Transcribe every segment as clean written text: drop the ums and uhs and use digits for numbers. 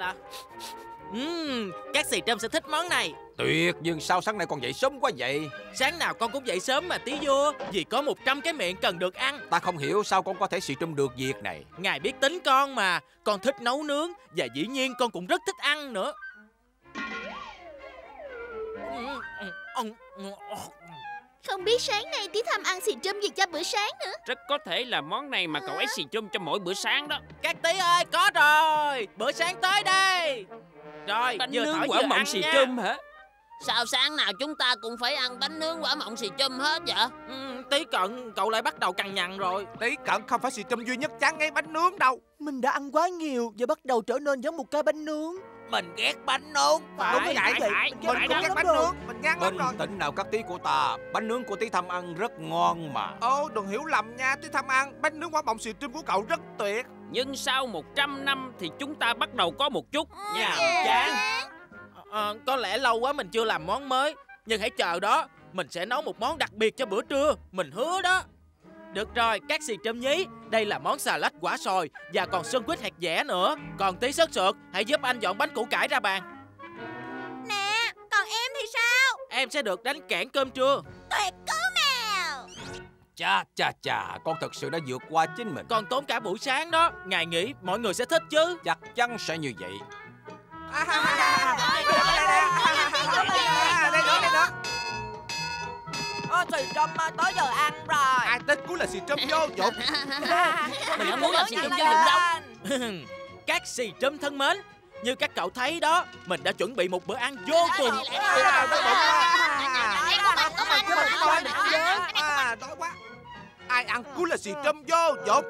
Các xì trâm sẽ thích món này. Tuyệt, nhưng sao sáng nay con dậy sớm quá vậy? Sáng nào con cũng dậy sớm mà tí vua, vì có 100 cái miệng cần được ăn. Ta không hiểu sao con có thể xì trùm được việc này. Ngài biết tính con mà. Con thích nấu nướng, và dĩ nhiên con cũng rất thích ăn nữa. Không biết sáng nay tí Thăm ăn xì trâm gì cho bữa sáng nữa. Rất có thể là món này mà cậu ấy xì trùm cho mỗi bữa sáng đó. Các tí ơi, có rồi. Bữa sáng tới đây. Rồi, Bánh vừa nướng thổi quả vừa mọng ăn xì nha. trùm hả? Sao sáng nào chúng ta cũng phải ăn bánh nướng quả mọng xì trùm hết vậy? Tí cận, cậu lại bắt đầu cằn nhằn rồi. Tí cận không phải xì trùm duy nhất chán ngay bánh nướng đâu. Mình đã ăn quá nhiều và bắt đầu trở nên giống một cái bánh nướng. Mình ghét bánh nướng. Phải, Đúng phải, vậy. phải, Mình cũng ghét bánh nướng. Mình ngán lắm Bình rồi. tĩnh nào các tí của ta. Bánh nướng của tí Thăm ăn rất ngon mà. Ô, đừng hiểu lầm nha Tí Thăm ăn. Bánh nướng quả mọng xì trùm của cậu rất tuyệt. Nhưng sau 100 năm thì chúng ta bắt đầu có một chút Nhàm chán. Có lẽ lâu quá mình chưa làm món mới. Nhưng hãy chờ đó, mình sẽ nấu một món đặc biệt cho bữa trưa. Mình hứa đó. Được rồi, các xì trâm nhí. Đây là món xà lách quả sồi và còn sandwich hạt dẻ nữa. Còn tí sớt sượt, hãy giúp anh dọn bánh củ cải ra bàn. Nè, còn em thì sao? Em sẽ được đánh cản cơm trưa. Tuyệt cứu nào. Chà, con thật sự đã vượt qua chính mình. Còn tốn cả buổi sáng đó. Ngài nghĩ mọi người sẽ thích chứ? Chắc chắn sẽ như vậy. Đây nữa. Xì trâm tới giờ ăn rồi. Ai tên cuối là xì trùm vô dụng. Mình không muốn làm xì trùm vô dụng đâu. Các xì trâm thân mến, như các cậu thấy đó, mình đã chuẩn bị một bữa ăn vô cùng. Đói quá. Ai ăn cuối là xì trùm vô dụng.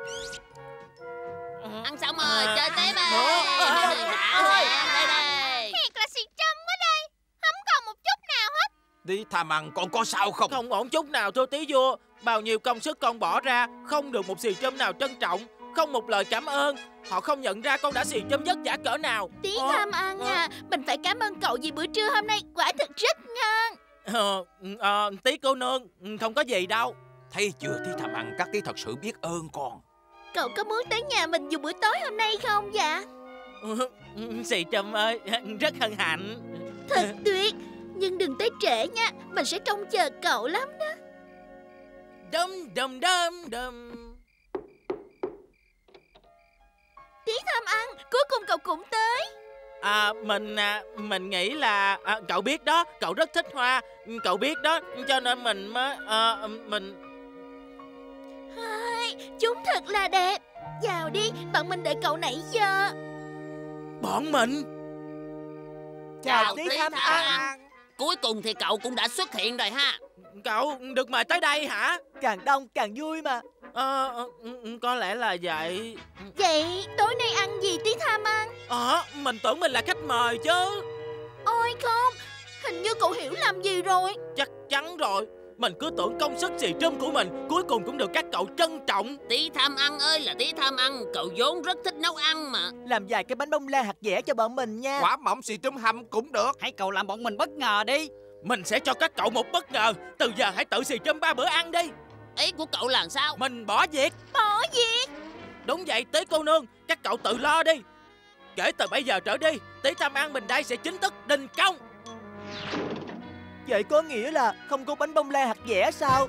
Ăn xong rồi, chơi tiếp đi. Đây đây. Thiệt là xì trâm quá đây. Không còn một chút nào hết. Tí Thăm ăn con có sao không? Không ổn chút nào thưa tí vua. Bao nhiêu công sức con bỏ ra, không được một xì trâm nào trân trọng, không một lời cảm ơn. Họ không nhận ra con đã xì trâm vất vả cỡ nào. Tí Thăm ăn à, mình phải cảm ơn cậu vì bữa trưa hôm nay quả thực rất ngon. Tí cô nương, không có gì đâu. Thấy chưa Tí Thăm ăn, các tí thật sự biết ơn con. Cậu có muốn tới nhà mình dùng bữa tối hôm nay không dạ? Xì trâm ơi, rất hân hạnh. Thật tuyệt. Nhưng đừng tới trễ nha, mình sẽ trông chờ cậu lắm đó. Đâm đâm đâm đâm. Tí Thăm ăn, cuối cùng cậu cũng tới. Mình nghĩ là cậu biết đó, cậu rất thích hoa. Cậu biết đó, cho nên mình mới Chúng thật là đẹp. Vào đi, bọn mình đợi cậu nãy giờ. Bọn mình. Chào Tí Thăm ăn. Cuối cùng thì cậu cũng đã xuất hiện rồi ha. Cậu được mời tới đây hả? Càng đông càng vui mà. Có lẽ là vậy. Vậy tối nay ăn gì Tí Thăm ăn? Mình tưởng mình là khách mời chứ. Ôi không, hình như cậu hiểu lầm gì rồi. Chắc chắn rồi. Mình cứ tưởng công sức xì trâm của mình cuối cùng cũng được các cậu trân trọng. Tí Thăm ăn ơi là Tí Thăm ăn, cậu vốn rất thích nấu ăn mà. Làm vài cái bánh bông lan hạt dẻ cho bọn mình nha. Quả mọng xì trùm hầm cũng được. Hãy cậu làm bọn mình bất ngờ đi. Mình sẽ cho các cậu một bất ngờ. Từ giờ hãy tự xì trâm 3 bữa ăn đi. Ý của cậu là sao? Mình bỏ việc. Bỏ việc? Đúng vậy Tí cô nương, các cậu tự lo đi. Kể từ bây giờ trở đi, Tí Thăm ăn mình đây sẽ chính thức đình công. Vậy có nghĩa là không có bánh bông lan hạt dẻ sao?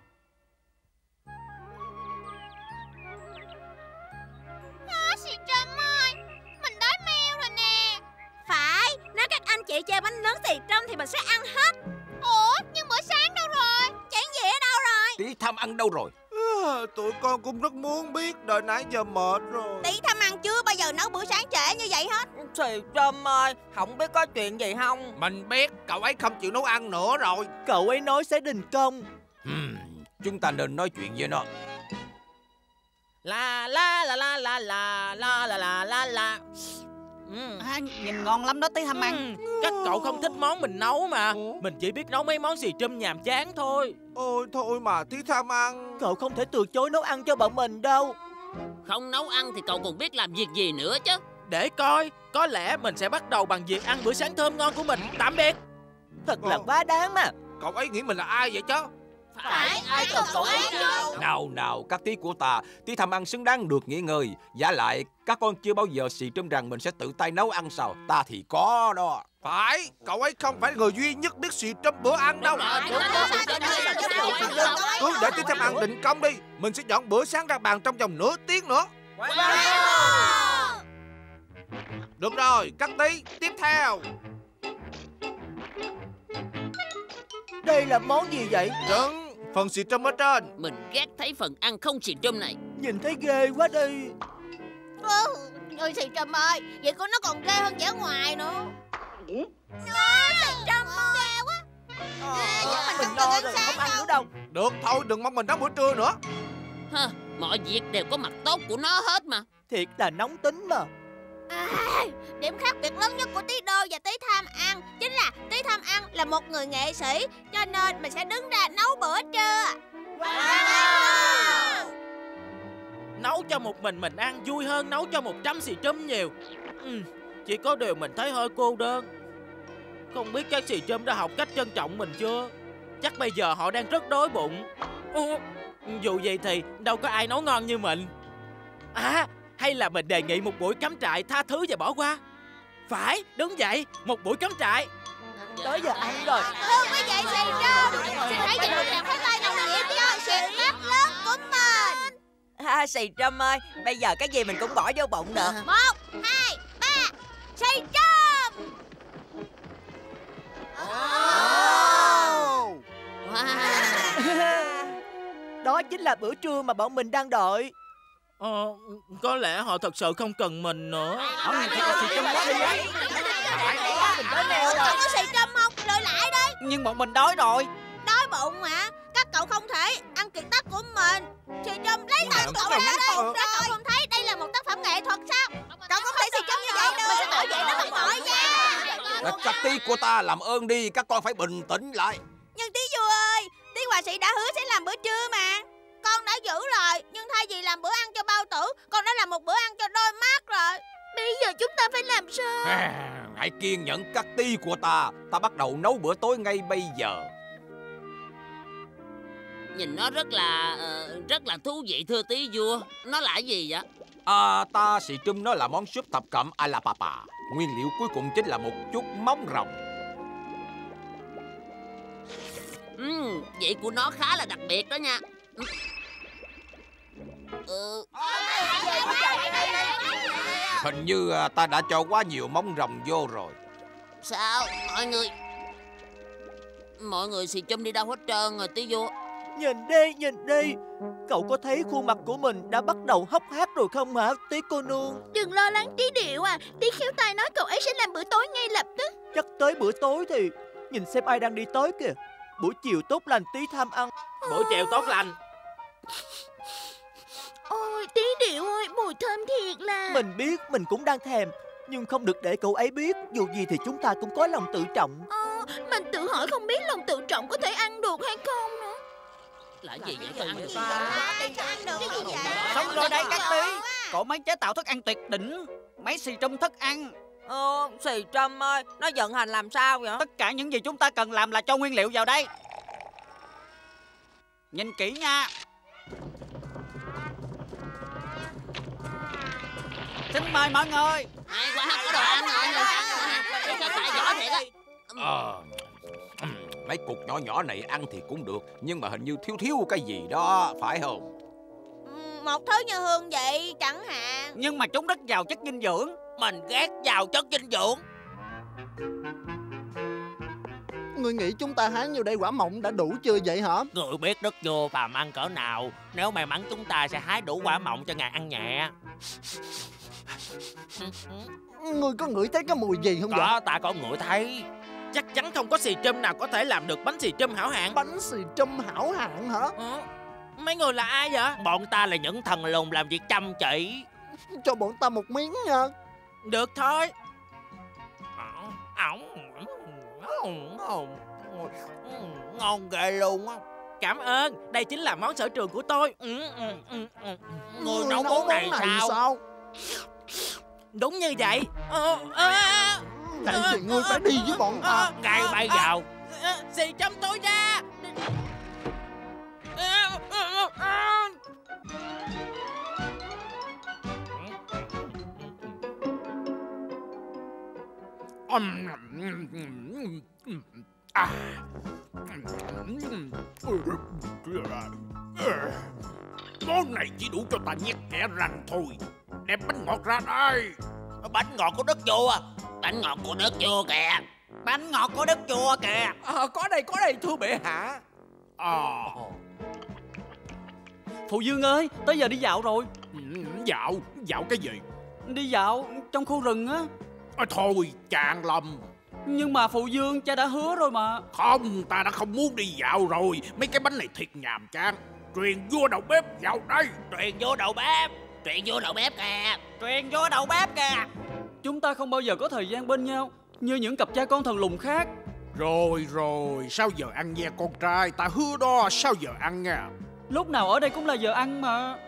Xì trâm ơi, mình đói meo rồi nè. Phải, nếu các anh chị chơi bánh nướng xì trâm thì mình sẽ ăn hết. Ủa, nhưng bữa sáng đâu rồi? Chén dĩa đâu rồi? Tí Thăm ăn đâu rồi? Tụi con cũng rất muốn biết. Đợi nãy giờ mệt rồi. Tí Thăm ăn chưa bao giờ nấu bữa sáng trễ như vậy hết. Xì trâm ơi, không biết có chuyện gì không? Mình biết cậu ấy không chịu nấu ăn nữa rồi. Cậu ấy nói sẽ đình công. Chúng ta nên nói chuyện với nó. La la la la la la la la la la la. Nhìn ngon lắm đó Tí Thăm ăn. Các cậu không thích món mình nấu mà. Mình chỉ biết nấu mấy món xì trâm nhàm chán thôi. Ôi thôi mà Tí Thăm ăn. Cậu không thể từ chối nấu ăn cho bọn mình đâu. Không nấu ăn thì cậu còn biết làm việc gì nữa chứ. Để coi, có lẽ mình sẽ bắt đầu bằng việc ăn bữa sáng thơm ngon của mình. Tạm biệt. Thật là quá đáng mà. Cậu ấy nghĩ mình là ai vậy chứ? Phải, ai cần cậu ấy chứ? Nào, các tí của ta, tí tham ăn xứng đáng được nghỉ ngơi. Vả lại, các con chưa bao giờ xì trâm rằng mình sẽ tự tay nấu ăn sao? Ta thì có đó. Phải, cậu ấy không phải người duy nhất biết xì trâm bữa ăn đâu. Cứ để tí tham ăn định công đi. Mình sẽ dọn bữa sáng ra bàn trong vòng nửa tiếng nữa. Được rồi, các tí, tiếp theo. Đây là món gì vậy? Trứng, phần xì trâm ở trên. Mình ghét thấy phần ăn không xì trâm này. Nhìn thấy ghê quá đi. Ôi xì trâm ơi, vậy của nó còn ghê hơn vẻ ngoài nữa. Xì trâm ơi, ghê quá. Mình no rồi, không ăn nữa đâu. Được thôi, đừng mong mình nấu bữa trưa nữa. Hơ, mọi việc đều có mặt tốt của nó hết mà. Thiệt là nóng tính mà. Điểm khác biệt lớn nhất của Tí Đô và Tí Tham Ăn chính là Tí Tham Ăn là một người nghệ sĩ, cho nên mình sẽ đứng ra nấu bữa trưa. Nấu cho một mình ăn vui hơn nấu cho 100 xì trâm nhiều. Chỉ có điều mình thấy hơi cô đơn. Không biết các xì trâm đã học cách trân trọng mình chưa? Chắc bây giờ họ đang rất đói bụng. Dù gì thì đâu có ai nấu ngon như mình. Hay là mình đề nghị một buổi cắm trại tha thứ và bỏ qua. Phải, đúng vậy, một buổi cắm trại. Tới giờ ăn rồi. Quý vị xì trâm, xin hãy dành một tràng pháo tay nồng nhiệt cho sự mắt lớn của mình. Xì trâm ơi, bây giờ cái gì mình cũng bỏ vô bụng được. 1, 2, 3, xì trâm. Đó chính là bữa trưa mà bọn mình đang đợi. Có lẽ họ thật sự không cần mình nữa. Không có xì trâm không? Lời lại đi. Nhưng bọn mình đói rồi. Đói bụng hả? Các cậu không thể ăn kiệt tác của mình. Xì trâm lấy tay cậu ra đây. Các cậu không thấy đây là một tác phẩm nghệ thuật sao? Cậu không thể xì trâm như vậy đâu. Mình sẽ bảo vệ nó bằng mọi giá. Các tí của ta làm ơn đi, các con phải bình tĩnh lại. Nhưng Tí Vua ơi, Tí Họa sĩ đã hứa sẽ làm bữa trưa mà. Con đã giữ rồi, nhưng thay vì làm bữa ăn cho bao tử, con đã làm một bữa ăn cho đôi mắt rồi. Bây giờ chúng ta phải làm sao? Hãy kiên nhẫn các tí của ta. Ta bắt đầu nấu bữa tối ngay bây giờ. Nhìn nó rất là thú vị thưa Tí Vua. Nó là gì vậy? Ta xì trâm nó là món súp thập cẩm a la papa. Nguyên liệu cuối cùng chính là một chút móng rồng. Vị của nó khá là đặc biệt đó nha. Hình như ta đã cho quá nhiều móng rồng vô rồi. Sao mọi người xì trâm đi đâu hết trơn rồi Tí Vua? Nhìn đi. Cậu có thấy khuôn mặt của mình đã bắt đầu hốc hác rồi không hả, Tí cô nương? Đừng lo lắng Tí Điệu à. Tí khéo tay nói cậu ấy sẽ làm bữa tối ngay lập tức. Chắc tới bữa tối thì nhìn xem ai đang đi tới kìa. Buổi chiều tốt lành Tí Tham Ăn. Buổi chiều tốt lành. Ôi Tí Điệu ơi, mùi thơm thiệt là. Mình biết, mình cũng đang thèm. Nhưng không được để cậu ấy biết. Dù gì thì chúng ta cũng có lòng tự trọng. Mình tự hỏi không biết lòng tự trọng có thể ăn được hay không nữa. Là gì vậy? Ăn được Xong rồi đây các tí. Cậu mấy chế tạo thức ăn tuyệt đỉnh. Mấy xì trâm thức ăn. Xì trâm ơi, nó vận hành làm sao vậy? Tất cả những gì chúng ta cần làm là cho nguyên liệu vào đây. Nhìn kỹ nha. Xin mời mọi người. Hay quá, có đồ ăn rồi. Tại giỏi thiệt á. Mấy cục nhỏ này ăn thì cũng được, nhưng mà hình như thiếu cái gì đó, phải không? Một thứ như hương vị chẳng hạn. Nhưng mà chúng rất giàu chất dinh dưỡng. Mình ghét giàu chất dinh dưỡng. Ngươi nghĩ chúng ta hái nhiều đây quả mọng đã đủ chưa vậy hả? Người biết đất vua phàm ăn cỡ nào. Nếu may mắn chúng ta sẽ hái đủ quả mọng cho ngài ăn nhẹ. Ngươi có ngửi thấy cái mùi gì không vậy? Có, ta có ngửi thấy. Chắc chắn không có xì trâm nào có thể làm được bánh xì trâm hảo hạng. Bánh xì trâm hảo hạng hả? Mấy người là ai vậy? Bọn ta là những thần lùn làm việc chăm chỉ. Cho bọn ta một miếng nha. Được thôi. Ngon ghê luôn á. Cảm ơn, đây chính là món sở trường của tôi. Người nấu món này sao? Đúng như vậy. Vậy thì ngươi phải đi với bọn ta. Ngay bây giờ. Xì trâm tôi ra. Món này chỉ đủ cho ta nhét kẽ răng thôi. Đem bánh ngọt ra đây. Bánh ngọt của đất vua. Bánh ngọt của đất vua kìa. Bánh ngọt của đất vua kìa. Có đây thưa bệ hạ. Phụ vương ơi, tới giờ đi dạo rồi. Dạo cái gì? Đi dạo trong khu rừng á. Thôi chàng lầm. Nhưng mà phụ vương, cha đã hứa rồi mà. Không, ta đã không muốn đi dạo rồi. Mấy cái bánh này thiệt nhàm chán. Truyền vua đầu bếp vào đây. Truyền vua đầu bếp. Truyền vua đầu bếp kìa. Truyền vua đầu bếp kìa. Chúng ta không bao giờ có thời gian bên nhau như những cặp cha con thần lùng khác. Rồi, sao giờ ăn nha con trai. Ta hứa đó, sao giờ ăn nha. Lúc nào ở đây cũng là giờ ăn mà.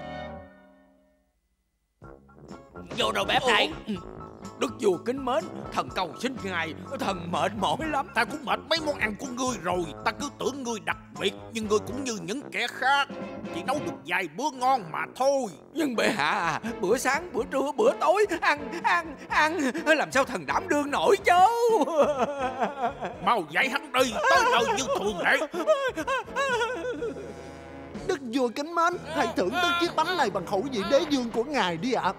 Vua đầu bếp đây. Đức vua kính mến, thần cầu xin ngài, thần mệt mỏi lắm. Ta cũng mệt mấy món ăn của ngươi rồi. Ta cứ tưởng ngươi đặc biệt, nhưng ngươi cũng như những kẻ khác, chỉ nấu được vài bữa ngon mà thôi. Nhưng bệ hạ, bữa sáng, bữa trưa, bữa tối, ăn, làm sao thần đảm đương nổi chứ? Mau dạy hắn đi, tới nơi như thường lệ. Đức vua kính mến, hãy thưởng thức chiếc bánh này bằng khẩu vị đế vương của ngài đi ạ.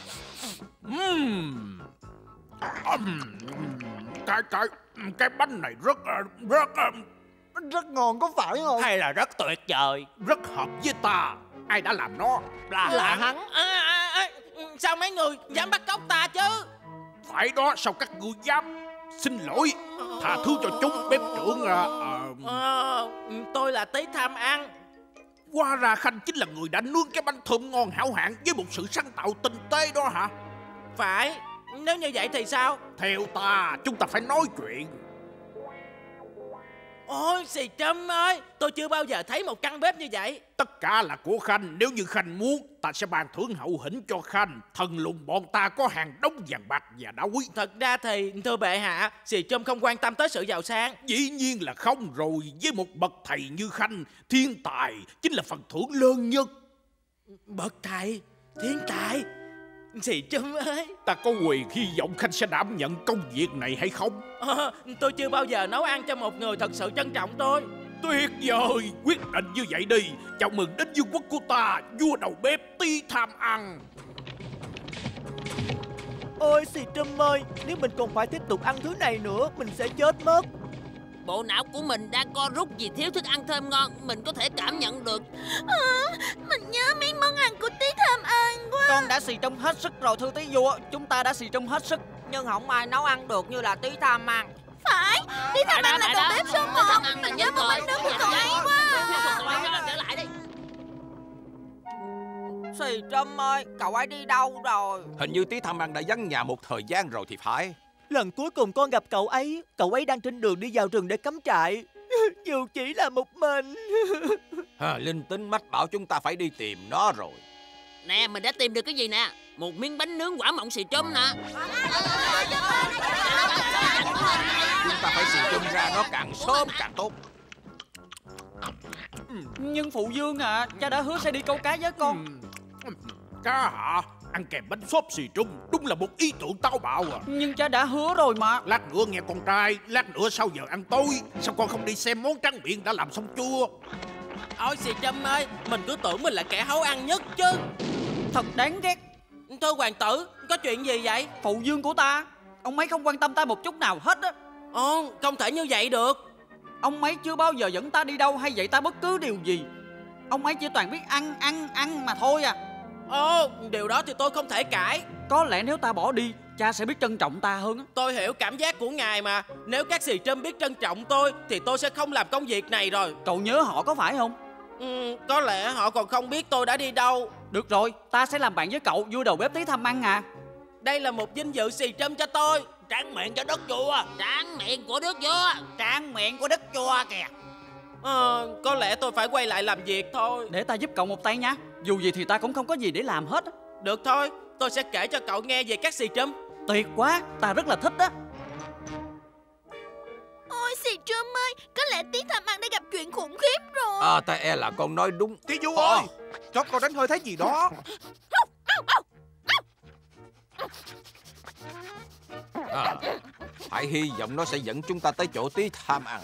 Cái bánh này rất ngon có phải không? Hay là rất tuyệt vời. Rất hợp với ta. Ai đã làm nó? Là hắn. Sao mấy người dám bắt cóc ta chứ? Phải đó, sao các ngươi dám? Xin lỗi, tha thứ cho chúng bếp trưởng. Tôi là Tí Tham Ăn. Hóa ra Khanh chính là người đã nướng cái bánh thơm ngon hảo hạng với một sự sáng tạo tinh tế đó hả? Phải. Nếu như vậy thì sao? Theo ta, chúng ta phải nói chuyện. Ôi Xì Trâm ơi, tôi chưa bao giờ thấy một căn bếp như vậy. Tất cả là của Khanh. Nếu như Khanh muốn, ta sẽ ban thưởng hậu hĩnh cho Khanh. Thần lùng bọn ta có hàng đống vàng bạc và đá quý. Thật ra thì thưa bệ hạ, Xì Trâm không quan tâm tới sự giàu sang. Dĩ nhiên là không rồi. Với một bậc thầy như Khanh, thiên tài chính là phần thưởng lớn nhất. Bậc thầy? Thiên tài? Xì Trâm ơi, ta có quyền hy vọng Khanh sẽ đảm nhận công việc này hay không? Tôi chưa bao giờ nấu ăn cho một người thật sự trân trọng tôi. Tuyệt vời, quyết định như vậy đi. Chào mừng đến vương quốc của ta, vua đầu bếp Tí Tham Ăn. Ôi Xì Trâm ơi, nếu mình còn phải tiếp tục ăn thứ này nữa, mình sẽ chết mất. Bộ não của mình đang co rút vì thiếu thức ăn thơm ngon. Mình có thể cảm nhận được. Mình nhớ mấy món ăn của Tí Tham Ăn quá. Con đã xì trong hết sức rồi thưa tí vua. Chúng ta đã xì trong hết sức. Nhưng không ai nấu ăn được như là Tí Tham Ăn. Phải, Tí Tham Ăn là đầu bếp số 1. Mình nhớ món bánh nướng của cậu ấy quá. Trở lại đi. Xì Trâm ơi, cậu ấy đi đâu rồi? Hình như Tí Tham Ăn đã vắng nhà một thời gian rồi thì phải. Lần cuối cùng con gặp cậu ấy đang trên đường đi vào rừng để cắm trại. Dù chỉ là một mình. Linh tính mách bảo chúng ta phải đi tìm nó rồi. Nè, mình đã tìm được cái gì nè? Một miếng bánh nướng quả mọng xì trôm nè. Chúng ta phải xì trôm ra nó càng sớm càng tốt. Nhưng phụ vương à, cha đã hứa sẽ đi câu cá với con. Cá hả? Ăn kèm bánh xốp xì trôm đúng là một ý tưởng táo bạo à. Nhưng cha đã hứa rồi mà. Lát nữa nghe con trai, lát nữa sau giờ ăn tối, sao con không đi xem món tráng miệng đã làm xong chưa? Ôi Xì Trâm ơi, mình cứ tưởng mình là kẻ hấu ăn nhất chứ. Thật đáng ghét. Thưa hoàng tử, có chuyện gì vậy? Phụ vương của ta, ông ấy không quan tâm ta một chút nào hết á. Ồ, không thể như vậy được. Ông ấy chưa bao giờ dẫn ta đi đâu hay dạy ta bất cứ điều gì. Ông ấy chỉ toàn biết ăn mà thôi à. Ồ, điều đó thì tôi không thể cãi. Có lẽ nếu ta bỏ đi, cha sẽ biết trân trọng ta hơn á. Tôi hiểu cảm giác của ngài mà. Nếu các Xì Trâm biết trân trọng tôi thì tôi sẽ không làm công việc này rồi. Cậu nhớ họ có phải không? Có lẽ họ còn không biết tôi đã đi đâu. Được rồi, ta sẽ làm bạn với cậu, vua đầu bếp Tí Tham Ăn à. Đây là một vinh dự Xì Trâm cho tôi. Tráng miệng cho đất vua. Tráng miệng của đức vua. Tráng miệng của đất vua kìa. Có lẽ tôi phải quay lại làm việc thôi. Để ta giúp cậu một tay nha. Dù gì thì ta cũng không có gì để làm hết. Được thôi, tôi sẽ kể cho cậu nghe về các Xì Trâm. Tuyệt quá, ta rất là thích đó. Ôi Xì Trâm ơi, có lẽ Tí Tham Ăn đã gặp chuyện khủng khiếp rồi. Ta e là con nói đúng. Tí vua ơi, chó con đánh hơi thấy gì đó. Hãy hy vọng nó sẽ dẫn chúng ta tới chỗ tí tham ăn.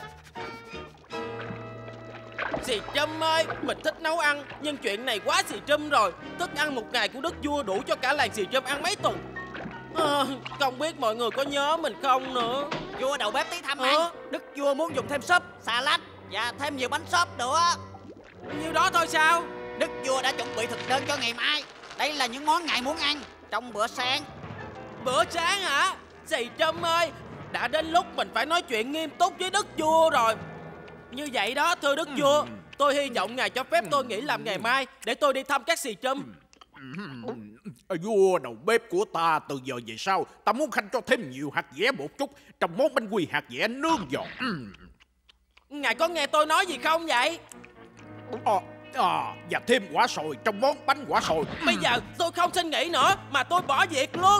Xì Trâm ơi, mình thích nấu ăn, nhưng chuyện này quá xì Trâm rồi. Thức ăn một ngày của đức vua đủ cho cả làng xì Trâm ăn mấy tuần. Không biết mọi người có nhớ mình không nữa. Vua đầu bếp tí tham ăn. Đức vua muốn dùng thêm súp, xà lách và thêm nhiều bánh xốp nữa. Nhiêu đó thôi sao? Đức vua đã chuẩn bị thực đơn cho ngày mai. Đây là những món ngài muốn ăn trong bữa sáng. Bữa sáng hả? Xì Trâm ơi, đã đến lúc mình phải nói chuyện nghiêm túc với đức vua rồi. Như vậy đó thưa đức vua, tôi hy vọng ngài cho phép tôi nghỉ làm ngày mai để tôi đi thăm các xì Trâm. Vua đầu bếp của ta, từ giờ về sau ta muốn khanh cho thêm nhiều hạt dẻ một chút trong món bánh quy hạt dẻ nướng giòn. Ngài có nghe tôi nói gì không vậy? Và thêm quả sồi trong món bánh quả sồi. Bây giờ tôi không xin nghỉ nữa mà tôi bỏ việc luôn.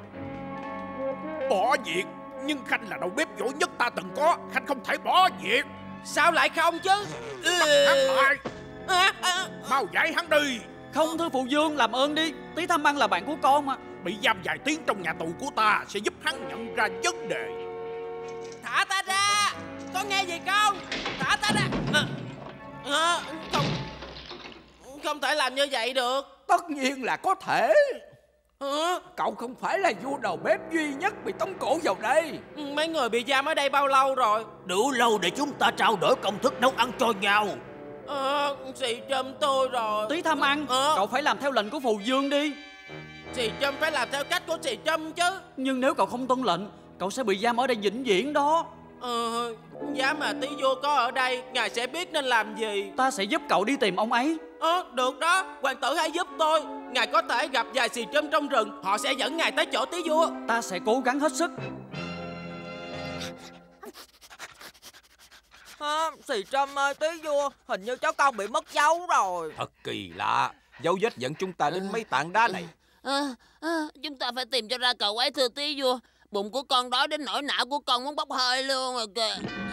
Bỏ việc? Nhưng khanh là đầu bếp giỏi nhất ta từng có, khanh không thể bỏ việc. Sao lại không chứ? Bắt hắn lại. Mau giải hắn đi. Không thưa phụ vương, làm ơn đi. Tí tham ăn là bạn của con mà. Bị giam vài tiếng trong nhà tù của ta sẽ giúp hắn nhận ra vấn đề. Thả ta ra. Có nghe gì không? Thả ta ra. Không thể làm như vậy được. Tất nhiên là có thể. Cậu không phải là vua đầu bếp duy nhất bị tống cổ vào đây. Mấy người bị giam ở đây bao lâu rồi? Đủ lâu để chúng ta trao đổi công thức nấu ăn cho nhau. Xì Trâm tôi rồi. Tí tham ăn, cậu phải làm theo lệnh của phụ vương đi. Xì Trâm phải làm theo cách của xì Trâm chứ. Nhưng nếu cậu không tuân lệnh, cậu sẽ bị giam ở đây vĩnh viễn đó. Giá mà tí vua có ở đây, ngài sẽ biết nên làm gì. Ta sẽ giúp cậu đi tìm ông ấy. Được đó, hoàng tử hãy giúp tôi. Ngài có thể gặp vài xì Trâm trong rừng, họ sẽ dẫn ngài tới chỗ tí vua. Ta sẽ cố gắng hết sức. Xì Trâm ơi, tí vua, hình như cháu con bị mất dấu rồi. Thật kỳ lạ, dấu vết dẫn chúng ta đến mấy tảng đá này. Chúng ta phải tìm cho ra cậu ấy thưa tí vua. Bụng của con đói đến nỗi não của con muốn bốc hơi luôn rồi kìa.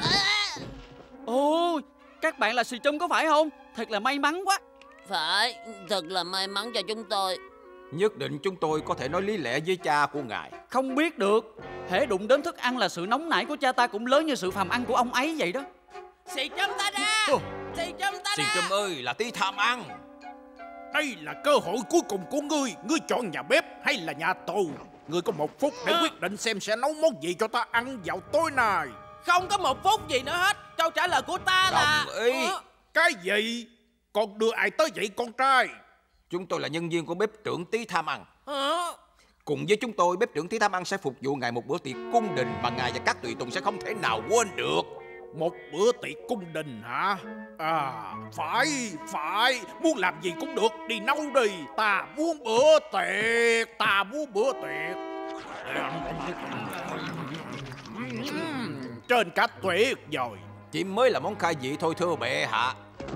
Ồ, các bạn là xì Trâm có phải không? Thật là may mắn quá. Phải, thật là may mắn cho chúng tôi. Nhất định chúng tôi có thể nói lý lẽ với cha của ngài. Không biết được. Hễ đụng đến thức ăn là sự nóng nảy của cha ta cũng lớn như sự phàm ăn của ông ấy vậy đó. Xì Trâm ta ra. Xì Trâm ta ra. Xì Trâm ơi, là tí tham ăn. Đây là cơ hội cuối cùng của ngươi. Ngươi chọn nhà bếp hay là nhà tù? Ngươi có 1 phút để quyết định xem sẽ nấu món gì cho ta ăn vào tối nay. Không có 1 phút gì nữa hết. Câu trả lời của ta là... Đồng ý. Cái gì? Con đưa ai tới vậy con trai? Chúng tôi là nhân viên của bếp trưởng tí tham ăn. Cùng với chúng tôi, bếp trưởng tí tham ăn sẽ phục vụ ngài một bữa tiệc cung đình mà ngài và các tùy tùng sẽ không thể nào quên được. Một bữa tiệc cung đình hả? Phải. Muốn làm gì cũng được, đi nấu đi. Ta muốn bữa tiệc. Trên cả tuyệt vời. Chỉ mới là món khai vị thôi thưa bệ hạ.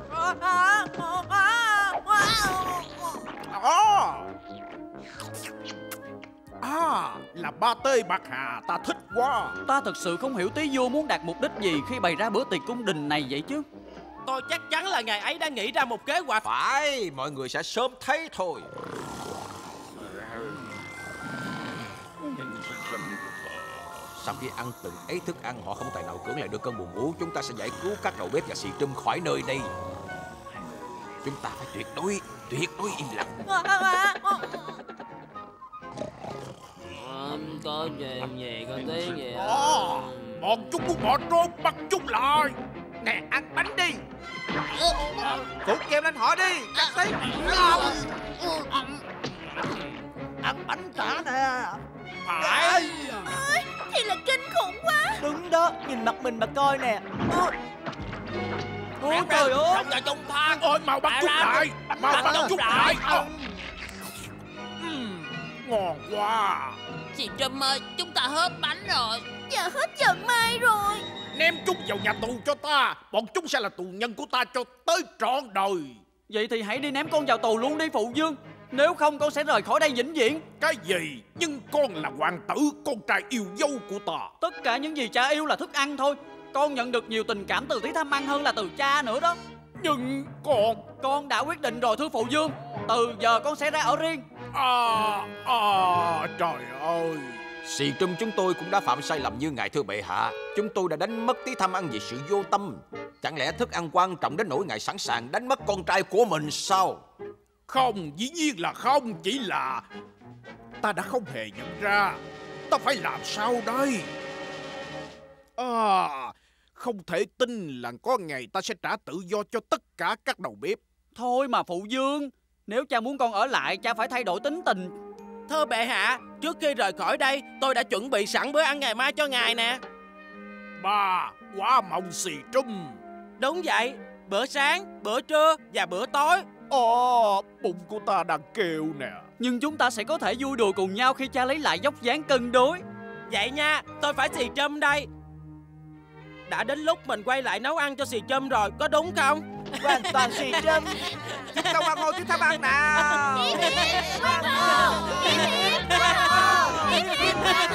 Là ba tê bạc hà, ta thích quá. Ta thật sự không hiểu tí vua muốn đạt mục đích gì khi bày ra bữa tiệc cung đình này vậy chứ. Tôi chắc chắn là ngài ấy đã nghĩ ra một kế hoạch. Phải, mọi người sẽ sớm thấy thôi. Sau khi ăn từng ấy thức ăn, họ không tài nào cưỡng lại được cơn buồn ngủ. Chúng ta sẽ giải cứu các đầu bếp và xì Trâm khỏi nơi đây. Chúng ta phải tuyệt đối im lặng. Có gì có tiếng gì. Bọn chúng muốn bỏ trốn, bắt chúng lại. Nè, ăn bánh đi. Phụ kèm lên họ đi. Cắt tí. Ăn bánh trả nè. Phải. Thì là kinh khủng quá. Đúng đó, nhìn mặt mình mà coi nè. Ôi trời ơi. Không cho chúng tha. Ôi, mau bắt chúng lại. Ngon quá. Chị Trâm ơi, chúng ta hết bánh rồi. Giờ hết vận may rồi. Ném chúng vào nhà tù cho ta. Bọn chúng sẽ là tù nhân của ta cho tới trọn đời. Vậy thì hãy đi ném con vào tù luôn đi phụ vương. Nếu không con sẽ rời khỏi đây vĩnh viễn. Cái gì? Nhưng con là hoàng tử, con trai yêu dâu của ta. Tất cả những gì cha yêu là thức ăn thôi. Con nhận được nhiều tình cảm từ tí tham ăn hơn là từ cha nữa đó. Nhưng con đã quyết định rồi thưa phụ vương. Từ giờ con sẽ ra ở riêng. Trời ơi. Xì Trùm chúng tôi cũng đã phạm sai lầm như ngài thưa bệ hạ. Chúng tôi đã đánh mất tí tham ăn vì sự vô tâm. Chẳng lẽ thức ăn quan trọng đến nỗi ngài sẵn sàng đánh mất con trai của mình sao? Không, dĩ nhiên là không. Chỉ là ta đã không hề nhận ra. Ta phải làm sao đây? Không thể tin là có ngày ta sẽ trả tự do cho tất cả các đầu bếp. Thôi mà phụ vương, nếu cha muốn con ở lại, cha phải thay đổi tính tình. Thưa bệ hạ, trước khi rời khỏi đây, tôi đã chuẩn bị sẵn bữa ăn ngày mai cho ngài nè. Bà, quả mọng Xì Trùm. Đúng vậy, bữa sáng, bữa trưa và bữa tối. Bụng của ta đang kêu nè. Nhưng chúng ta sẽ có thể vui đùa cùng nhau khi cha lấy lại dốc dáng cân đối. Vậy nha, tôi phải Xì Trùm đây. Đã đến lúc mình quay lại nấu ăn cho Xì Trùm rồi, có đúng không? Hoàn toàn Xì Trùm. Chúng ta qua ngôi thứ tham ăn nào. Hiếp hiếp,